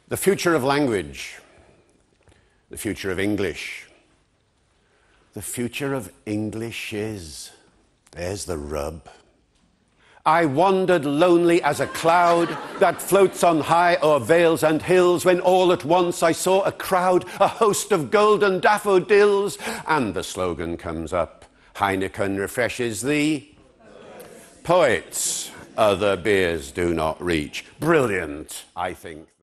The future of language, the future of English. The future of English is, there's the rub. I wandered lonely as a cloud that floats on high o'er vales and hills, when all at once I saw a crowd, a host of golden daffodils, and the slogan comes up, Heineken refreshes the poets, other beers do not reach. Brilliant, I think.